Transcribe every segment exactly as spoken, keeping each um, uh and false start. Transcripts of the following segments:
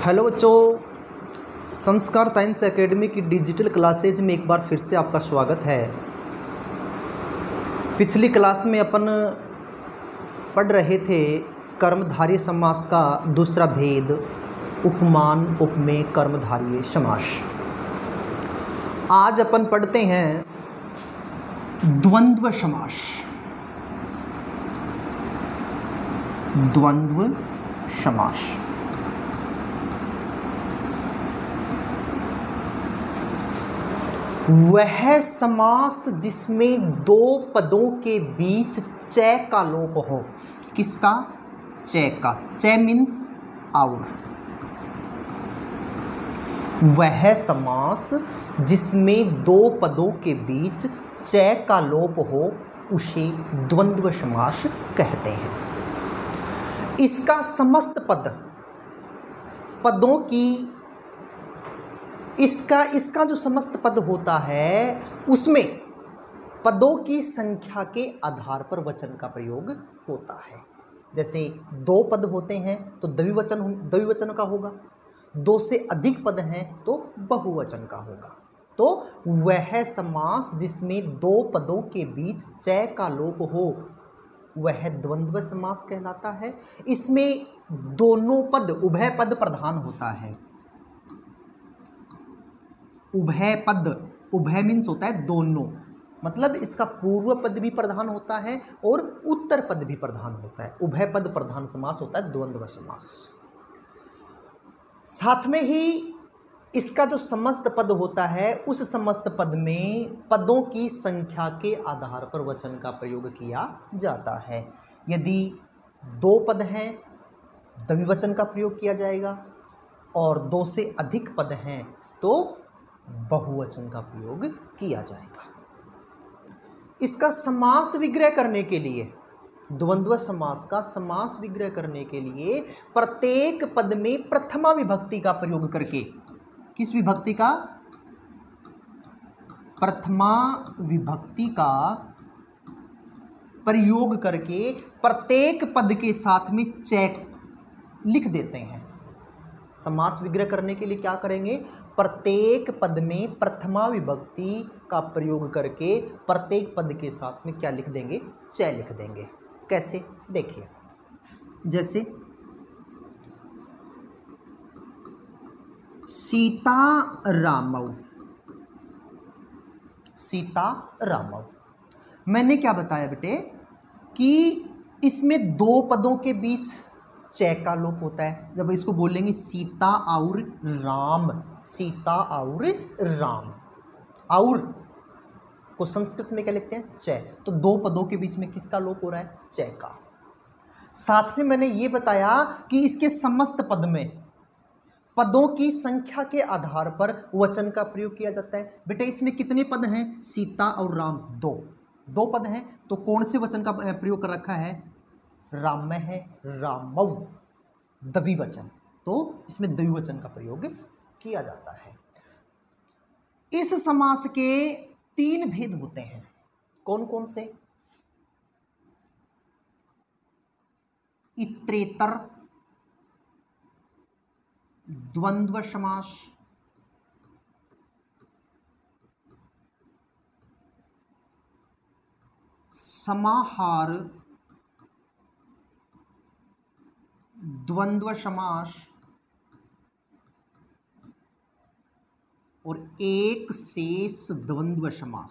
Hello बच्चों, Sanskar science academy की digital classes में एक बार फिर से आपका स्वागत है। पिछली क्लास में अपन पढ़ रहे थे कर्मधारय समास का दूसरा भेद, उपमान उपमेय कर्मधारय समास। आज अपन पढ़ते हैं द्वंद्व समास। द्वंद्व समास वह समास जिसमें दो पदों के बीच चय का लोप हो। किसका? चय का। चय मीन्स और। वह समास जिसमें दो पदों के बीच चय का लोप हो उसे द्वंद्व समास कहते हैं। इसका समस्त पद पदों की इसका इसका जो समस्त पद होता है उसमें पदों की संख्या के आधार पर वचन का प्रयोग होता है। जैसे दो पद होते हैं तो द्विवचन द्विवचन का होगा, दो से अधिक पद हैं तो बहुवचन का होगा। तो वह समास जिसमें दो पदों के बीच चय का लोप हो वह द्वंद्व समास कहलाता है। इसमें दोनों पद उभय पद प्रधान होता है। उभय पद, उभय मीन्स होता है दोनों, मतलब इसका पूर्व पद भी प्रधान होता है और उत्तर पद भी प्रधान होता है। उभय पद प्रधान समास होता है द्वंद्व समास। साथ में ही इसका जो समस्त पद होता है उस समस्त पद में पदों की संख्या के आधार पर वचन का प्रयोग किया जाता है। यदि दो पद हैं द्विवचन का प्रयोग किया जाएगा और दो से अधिक पद हैं तो बहुवचन का प्रयोग किया जाएगा। इसका समास विग्रह करने के लिए, द्वंद्व समास का समास विग्रह करने के लिए प्रत्येक पद में प्रथमा विभक्ति का प्रयोग करके, किस विभक्ति का? प्रथमा विभक्ति का प्रयोग करके प्रत्येक पद के साथ में चय लिख देते हैं। समास विग्रह करने के लिए क्या करेंगे? प्रत्येक पद में प्रथमा विभक्ति का प्रयोग करके प्रत्येक पद के साथ में क्या लिख देंगे? चय लिख देंगे। कैसे? देखिए, जैसे सीता रामौ। सीता रामौ, मैंने क्या बताया बेटे कि इसमें दो पदों के बीच चय का लोप होता है। जब इसको बोलेंगे सीता और राम, सीता और राम, और को संस्कृत में क्या लिखते हैं? चय। तो दो पदों के बीच में किसका लोप हो रहा है? चय का। साथ में मैंने ये बताया कि इसके समस्त पद में पदों की संख्या के आधार पर वचन का प्रयोग किया जाता है। बेटे इसमें कितने पद हैं? सीता और राम, दो दो पद हैं। तो कौन से वचन का प्रयोग कर रखा है? राम में है रामौ, द्विवचन, तो इसमें द्विवचन का प्रयोग किया जाता है। इस समास के तीन भेद होते हैं। कौन कौन से? इतरेतर द्वंद्व समास, समाहार द्वंद्व समास और एक शेष द्वंद्व समास।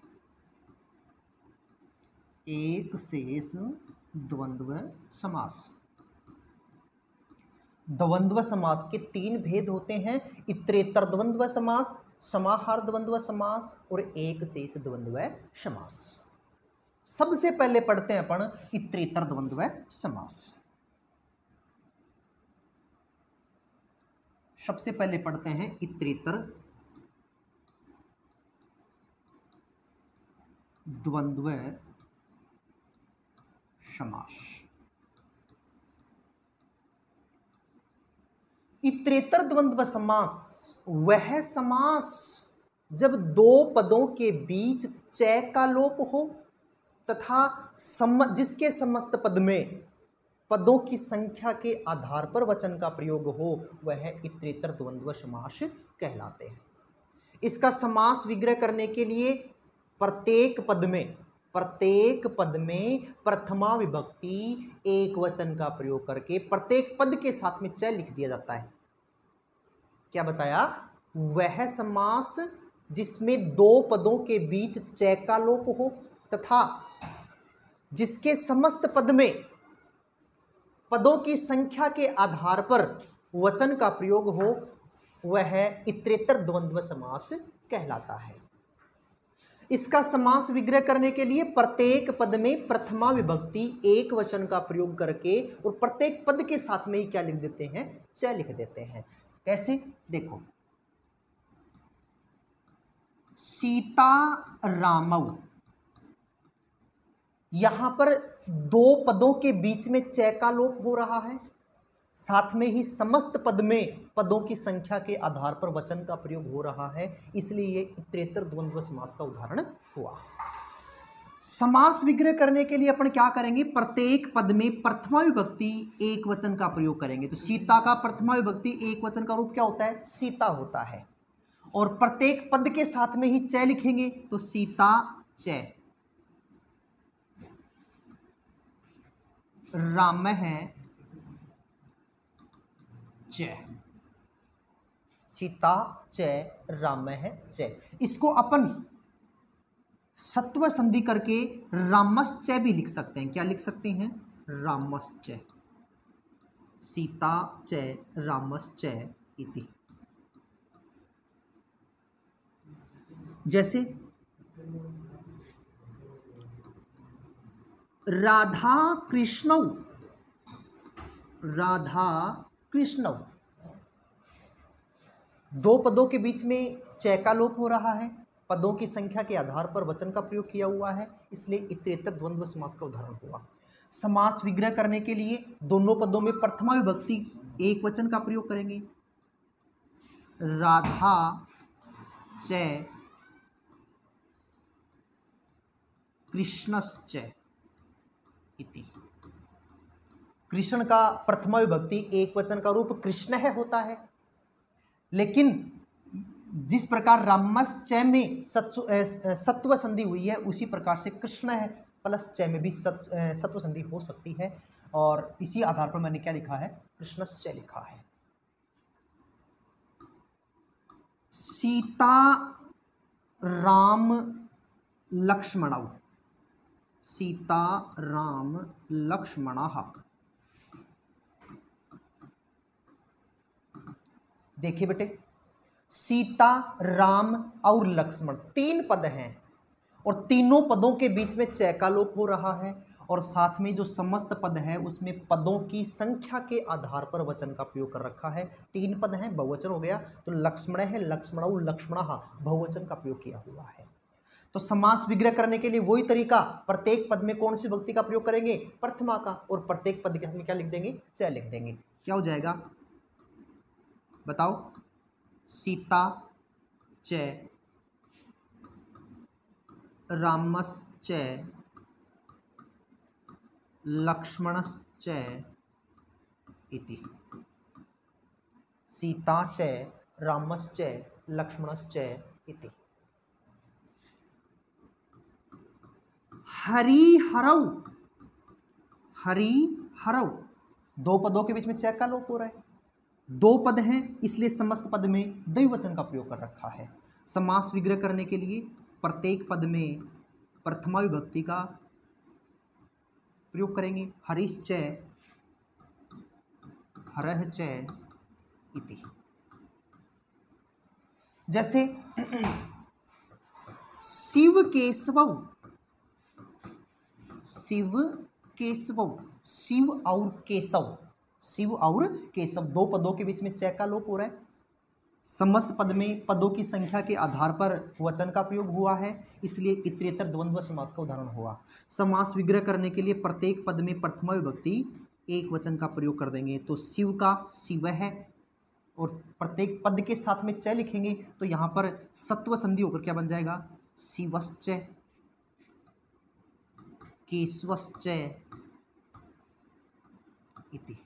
एक शेष द्वंद्व समास। द्वंद्व समास के तीन भेद होते हैं। इतरेतर द्वंद्व समास, समाहार द्वंद्व समास और एक शेष द्वंद्व समास। सबसे पहले पढ़ते हैं अपन इतरेतर द्वंद्व समास। सबसे पहले पढ़ते हैं इतरेतर द्वंद्व समास। इतरेतर द्वंद्व समास वह समास जब दो पदों के बीच चय का लोप हो तथा सम, जिसके समस्त पद में पदों की संख्या के आधार पर वचन का प्रयोग हो वह इतरेतर द्वंद्व समास कहलाते हैं। इसका समास विग्रह करने के लिए प्रत्येक पद में प्रत्येक पद में प्रथमा विभक्ति एक वचन का प्रयोग करके प्रत्येक पद के साथ में च लिख दिया जाता है। क्या बताया? वह समास जिसमें दो पदों के बीच च का लोप हो तथा जिसके समस्त पद में पदों की संख्या के आधार पर वचन का प्रयोग हो वह इतरेतर द्वंद्व समास कहलाता है। इसका समास विग्रह करने के लिए प्रत्येक पद में प्रथमा विभक्ति एक वचन का प्रयोग करके और प्रत्येक पद के साथ में ही क्या लिख देते हैं? च लिख देते हैं। कैसे? देखो, सीता रामौ, यहां पर दो पदों के बीच में च का लोप हो रहा है, साथ में ही समस्त पद में पदों की संख्या के आधार पर वचन का प्रयोग हो रहा है, इसलिए ये इतरेतर द्वंद्व समास का उदाहरण हुआ। समास विग्रह करने के लिए अपन क्या करेंगे? प्रत्येक पद में प्रथमा विभक्ति एक वचन का प्रयोग करेंगे। तो सीता का प्रथमा विभक्ति एक वचन का रूप क्या होता है? सीता होता है। और प्रत्येक पद के साथ में ही च लिखेंगे तो सीता च, राम है च, सीता च, राम है च। इसको अपन सत्व संधि करके रामश्च भी लिख सकते हैं। क्या लिख सकते हैं? रामश्च, सीता च रामश्च इति। जैसे राधा कृष्णौ, राधा कृष्णौ, दो पदों के बीच में च का लोप हो रहा है, पदों की संख्या के आधार पर वचन का प्रयोग किया हुआ है, इसलिए इतरेतर द्वंद्व समास का उदाहरण हुआ। समास विग्रह करने के लिए दोनों पदों में प्रथमा विभक्ति एक वचन का प्रयोग करेंगे। राधा च कृष्णश्च इति। कृष्ण का प्रथमा विभक्ति एक वचन का रूप कृष्ण है होता है, लेकिन जिस प्रकार रामश्च में सत्व संधि हुई है उसी प्रकार से कृष्ण है प्लस च में भी सत्व संधि हो सकती है, और इसी आधार पर मैंने क्या लिखा है? कृष्णश्च लिखा है। सीता राम लक्ष्मणौ, सीता राम लक्ष्मणः। देखिए बेटे, सीता राम और लक्ष्मण तीन पद हैं और तीनों पदों के बीच में च का लोप हो रहा है, और साथ में जो समस्त पद है उसमें पदों की संख्या के आधार पर वचन का प्रयोग कर रखा है। तीन पद हैं, बहुवचन हो गया, तो लक्ष्मण है लक्ष्मणौ लक्ष्मणः, बहुवचन का प्रयोग किया हुआ है। तो समास विग्रह करने के लिए वही तरीका, प्रत्येक पद में कौन सी विभक्ति का प्रयोग करेंगे? प्रथमा का, और प्रत्येक पद के में क्या लिख देंगे? च लिख देंगे। क्या हो जाएगा बताओ? सीता च रामश्च लक्ष्मणश्च इति। सीता च रामश्च लक्ष्मणश्च इति। हरिहरौ, हरिहरौ, दो पदों के बीच में च का लोप हो रहा है, दो पद हैं इसलिए समस्त पद में द्विवचन का प्रयोग कर रखा है। समास विग्रह करने के लिए प्रत्येक पद में प्रथमा विभक्ति का प्रयोग करेंगे। हरिश्च हरः च इति। जैसे शिव केशवौ, शिव केशवौ, शिव और केशव, शिव और केशव दो पदों के बीच में च का लोप हो रहा है, समस्त पद में पदों की संख्या के आधार पर वचन का प्रयोग हुआ है, इसलिए इतरेतर द्वंद्व समास का उदाहरण हुआ। समास विग्रह करने के लिए प्रत्येक पद में प्रथमा विभक्ति एक वचन का प्रयोग कर देंगे। तो शिव का शिव है, और प्रत्येक पद के साथ में च लिखेंगे तो यहाँ पर सत्व संधि होकर क्या बन जाएगा? शिवश्च, केशवश्च, इति।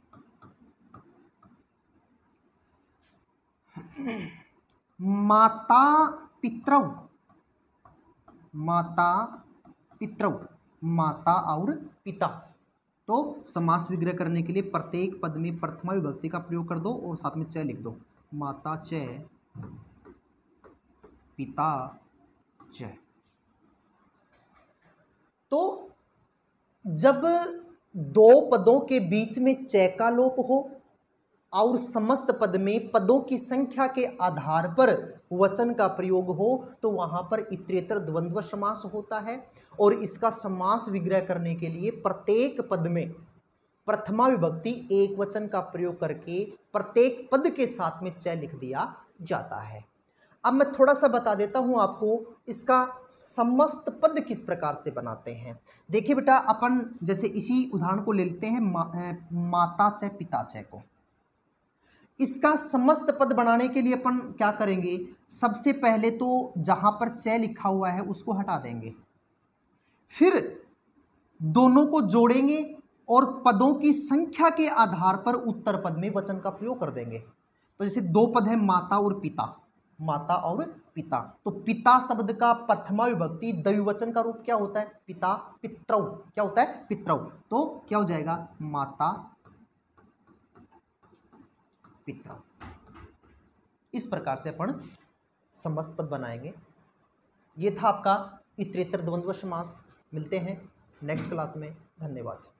माता पितरौ, माता पितरौ, माता और पिता। तो समास विग्रह करने के लिए प्रत्येक पद में प्रथमा विभक्ति का प्रयोग कर दो और साथ में च लिख दो। माता च, पिता च। तो जब दो पदों के बीच में च का लोप हो और समस्त पद में पदों की संख्या के आधार पर वचन का प्रयोग हो तो वहां पर इतरेतर द्वंद्व समास होता है। और इसका समास विग्रह करने के लिए प्रत्येक पद में प्रथमा विभक्ति एक वचन का प्रयोग करके प्रत्येक पद के साथ में च लिख दिया जाता है। अब मैं थोड़ा सा बता देता हूं आपको इसका समस्त पद किस प्रकार से बनाते हैं। देखिए बेटा, अपन जैसे इसी उदाहरण को ले लेते हैं, मा, माता च पिता च को। इसका समस्त पद बनाने के लिए अपन क्या करेंगे, सबसे पहले तो जहां पर च लिखा हुआ है उसको हटा देंगे, फिर दोनों को जोड़ेंगे और पदों की संख्या के आधार पर उत्तर पद में वचन का प्रयोग कर देंगे। तो जैसे दो पद है माता और पिता, माता और पिता, तो पिता शब्द का प्रथमा विभक्ति द्विवचन का रूप क्या होता है, पिता पितरौ, क्या होता है, पितरौ। तो क्या हो जाएगा, माता पितरौ। इस प्रकार से अपन समस्त पद बनाएंगे। ये था आपका इतरेतर द्वंद्व समास। मिलते हैं नेक्स्ट क्लास में। धन्यवाद।